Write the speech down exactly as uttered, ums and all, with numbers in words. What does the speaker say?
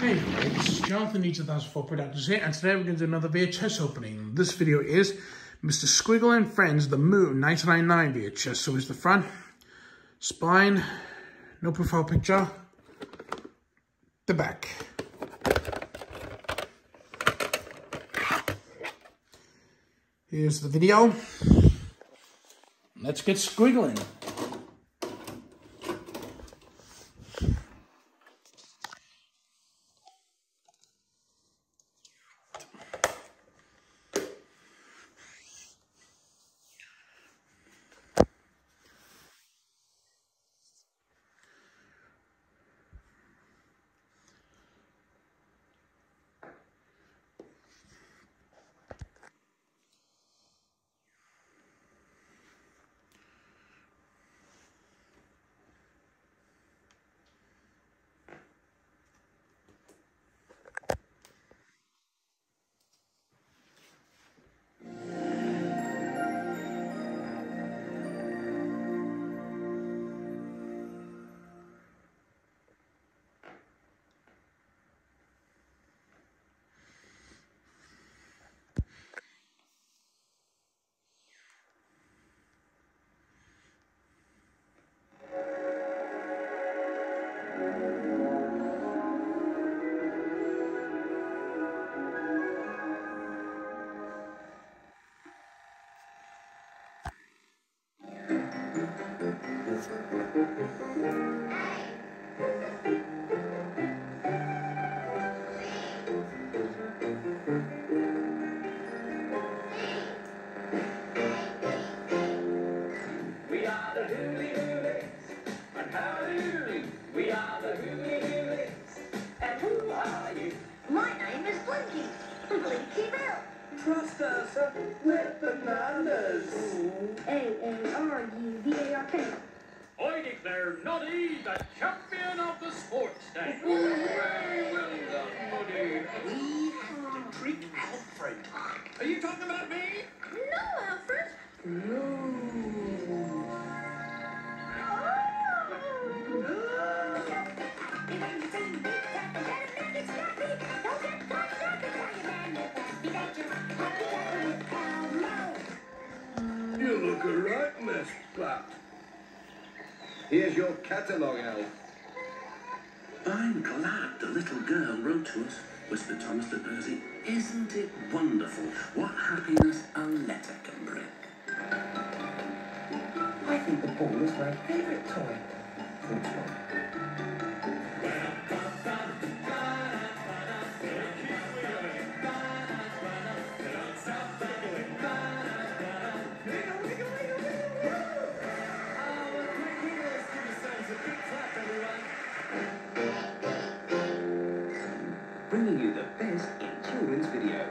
Hey everybody, this is Jonathan, E two thousand four Productions here, and today we're going to do another V H S opening. This video is Mister Squiggle and Friends, The Moon, nineteen ninety-nine V H S. So here's the front, spine, no profile picture, the back. Here's the video. Let's get squiggling. Trust us, uh, we're bananas. A A R U B A R K. I declare Noddy the champion of the sports day. Hooray, well done, Noddy. We have to treat Alfred. Are you talking about me? No, Alfred. No. You look a right mess, Pap. Here's your catalogue, Elf. I'm glad the little girl wrote to us, whispered Thomas to Percy. Isn't it wonderful what happiness a letter can bring? I think the ball is my favourite toy. Thought Tom. Bringing you the best in children's video.